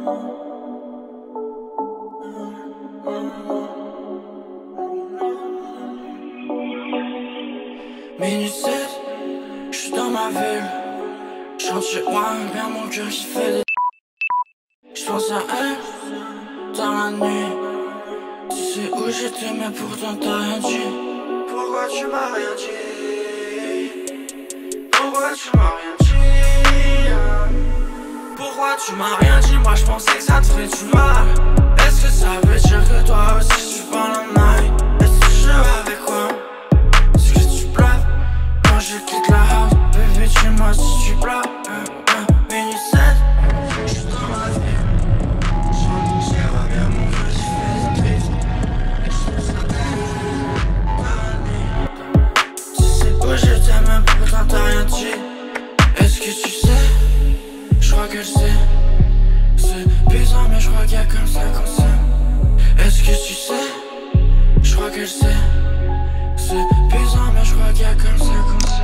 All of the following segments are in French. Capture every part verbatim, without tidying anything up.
Minuit sept, j'suis dans ma ville. J'rentre chez moi, bien mon cœur qui fait des. J'pense à elle, dans la nuit. Tu sais où j'étais mais pourtant t'as rien dit. Pourquoi tu m'as rien dit? Pourquoi tu m'as rien dit? Pourquoi tu m'as rien dit? Moi j'pensais que ça te ferait du mal. Est-ce que ça veut dire que toi aussi tu parles en night? Est-ce que tu joues avec quoi? Est-ce que tu pleures? Quand je quitte la house, bébé dis-moi si tu pleures. euh, euh, Minuit sept, j'suis dans ma vie. J'en va bien mon cœur qui fait des crises. Et je sais que tu sais où j'étais même pourtant t'as rien dit. Est-ce que tu sais? J'crois que je sais. C'est bizarre mais j'crois qu'il y a comme ça qu'on s'aime. Est-ce que tu sais? J'crois que je sais. C'est bizarre mais j'crois qu'il y a comme ça qu'on s'aime.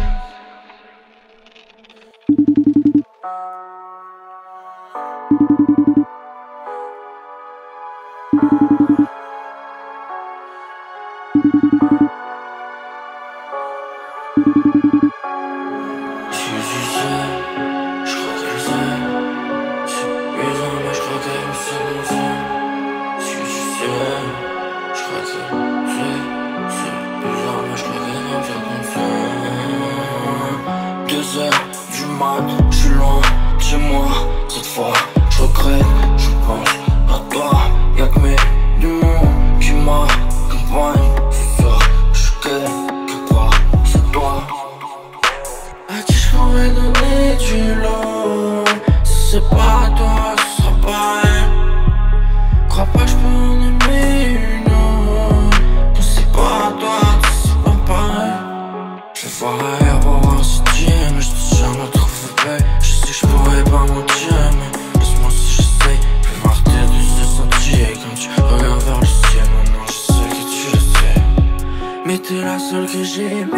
Du mat, j'suis loin, dis-moi cette fois, j'regrette, je pense à toi. Y'a que mes démons qui m'accompagnent. Ce soir, j'suis quelque part, c'est toi. À qui j'pourrais donner du lot? Si c'est pas toi, ce sera pas elle. Crois pas que j'peux en aimer une autre. Quand c'est pas toi, c'est pas pareil. J'vais voir ailleurs pour voir si tu aimes. J'en trouve paix, je sais que je pourrais pas mentir, mais laisse-moi si j'essaye. Je vais voir tes deux sentiers quand tu regardes vers le ciel. Maintenant je sais que tu le sais, mais t'es la seule que j'ai aimée.